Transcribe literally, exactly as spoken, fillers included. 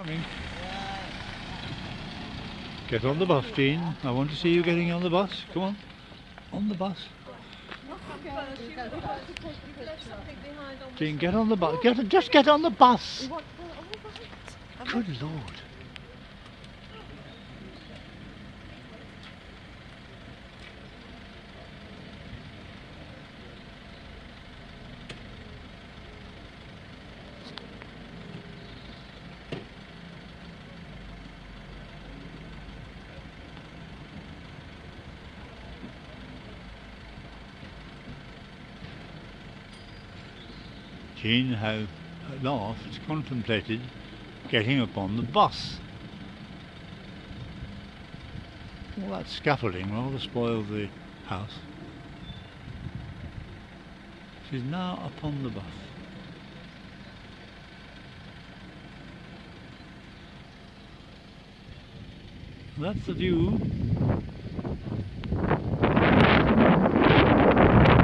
Morning. Get on the bus, Jean. I want to see you getting on the bus. Come on. On the bus. Jean, get on the bus. Get, just get on the bus. Good Lord. Jean had at last contemplated getting upon the bus. All that scaffolding rather spoiled the house. She's now upon the bus. That's the view